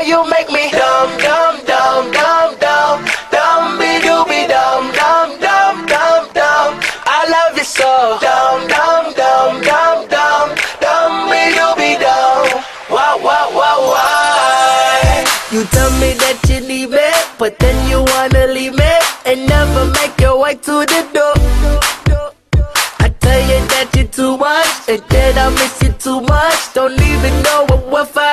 you make me dumb, dumb, dumb, dumb, dumb, dumb, be doobie, dumb, dumb, dumb, dumb, dumb. I love you so. Dumb, dumb, dumb, dumb, dumb, dumb, be doobie, dumb. Why, why, why, why? You tell me that you need me, but then you wanna leave me and never make your way to the door. I tell you that you're too much, and that I miss you too much. Don't even know what we're fighting.